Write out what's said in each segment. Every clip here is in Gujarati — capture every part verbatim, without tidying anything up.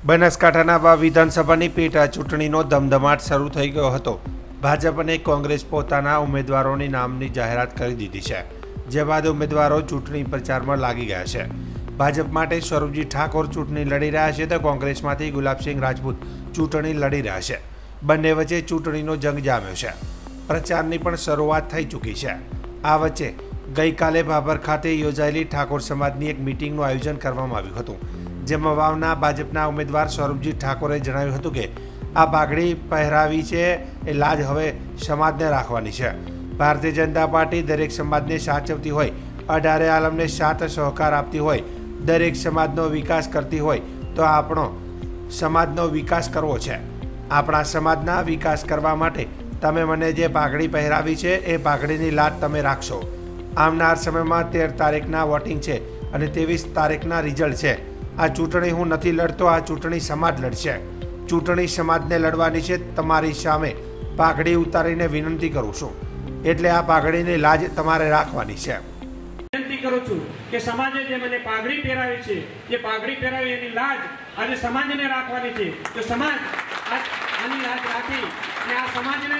બનાસકાંઠાના વા વિધાનસભાની પેટા ચૂંટણીનો ધમધમાટ શરૂ થઈ ગયો હતો। ભાજપ અને કોંગ્રેસ પોતાના ઉમેદવારોની નામની જાહેરાત કરી દીધી છે, જે બાદ ઉમેદવારો ચૂંટણી પ્રચારમાં લાગી ગયા છે। ભાજપ માટે સ્વરૂપજી ઠાકોર ચૂંટણી લડી રહ્યા છે તો કોંગ્રેસમાંથી ગુલાબસિંહ રાજપૂત ચૂંટણી લડી રહ્યા છે। બંને વચ્ચે ચૂંટણીનો જંગ જામ્યો છે। પ્રચારની પણ શરૂઆત થઈ ચૂકી છે। આ વચ્ચે ગઈકાલે ભાભર ખાતે યોજાયેલી ઠાકોર સમાજની એક મિટિંગનું આયોજન કરવામાં આવ્યું હતું, જેમાં વાવના ભાજપના ઉમેદવાર સ્વરૂપજી ઠાકોરે જણાવ્યું હતું કે આ પાઘડી પહેરાવી છે એ લાજ હવે સમાજને રાખવાની છે। ભારતીય જનતા પાર્ટી દરેક સમાજને સાચવતી હોય, અઢારે આલમને સાથ સહકાર આપતી હોય, દરેક સમાજનો વિકાસ કરતી હોય તો આપણો સમાજનો વિકાસ કરવો છે। આપણા સમાજના વિકાસ કરવા માટે તમે મને જે પાઘડી પહેરાવી છે એ પાઘડીની લાજ તમે રાખશો। આવનાર સમયમાં તેર તારીખના વોટિંગ છે અને ત્રેવીસ તારીખના રિઝલ્ટ છે। આ ચૂંટણી હું નથી લડતો, આ ચૂંટણી સમાજ લડશે। ચૂંટણી સમાજને લડવાની છે। તમારી સામે પાઘડી ઉતારીને વિનંતી કરું છું, એટલે આ પાઘડીની લાજ તમારે રાખવાની છે। વિનંતી કરું છું કે સમાજે જે મને પાઘડી પહેરાવી છે, જે પાઘડી પહેરાવી એની લાજ આજે સમાજને રાખવાની છે। તો સમાજ આની લાજ રાખી અને આ સમાજને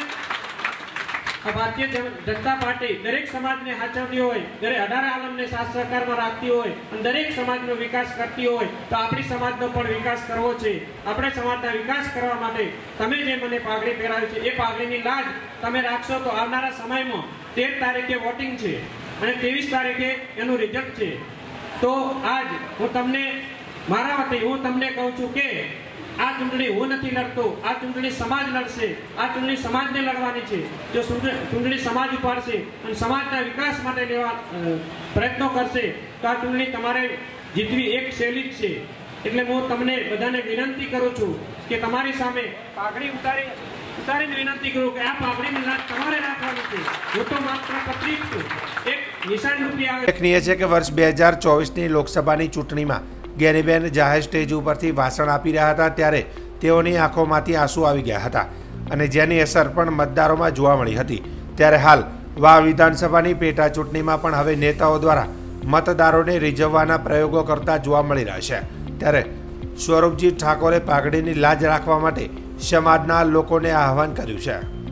ભારતીય જનતા પાર્ટી દરેક સમાજને સાચવતી હોય, દરેક અઢાર આલમને સાથ સહકારમાં રાખતી હોય અને દરેક સમાજનો વિકાસ કરતી હોય તો આપણી સમાજનો પણ વિકાસ કરવો છે। આપણે સમાજના વિકાસ કરવા માટે તમે જે મને પાઘડી પહેરાવી છે એ પાઘડીની લાજ તમે રાખશો તો આવનારા સમયમાં તેર તારીખે વોટિંગ છે અને ત્રેવીસ તારીખે એનું રિઝલ્ટ છે। તો આજ હું તમને મારા વતી હું તમને કહું છું કે આ ચૂંટણી હું નથી લડતો, આ ચૂંટણી સમાજ લડશે। આ ચૂંટણી સમાજને લડવાની છે। જો ચૂંટણી સમાજ ઉપાડશે અને સમાજના વિકાસ માટે લેવા પ્રયત્નો કરશે તો આ ચૂંટણી તમારે જીતવી એક સહેલી જ છે। એટલે હું તમને બધાને વિનંતી કરું છું કે તમારી સામે પાઘડી ઉતારી ઉતારીને વિનંતી કરું કે આ પાઘડીની લાજ તમારે રાખવાની છે। હું તો માત્ર પત્રિક છું, એક નિશાન રૂપી આવે। ઉલ્લેખનીય છે કે વર્ષ બે હજાર ચોવીસની લોકસભાની ચૂંટણીમાં ગેનીબેન જાહેર સ્ટેજ ઉપરથી ભાષણ આપી રહ્યા હતા ત્યારે તેઓની આંખોમાંથી આંસુ આવી ગયા હતા અને જેની અસર પણ મતદારોમાં જોવા મળી હતી। ત્યારે હાલ વાવ વિધાનસભાની પેટા ચૂંટણીમાં પણ હવે નેતાઓ દ્વારા મતદારોને રીઝવવાના પ્રયોગો કરતા જોવા મળી રહ્યા છે। ત્યારે સ્વરૂપજી ઠાકોરે પાઘડીની લાજ રાખવા માટે સમાજના લોકોને આહવાન કર્યું છે।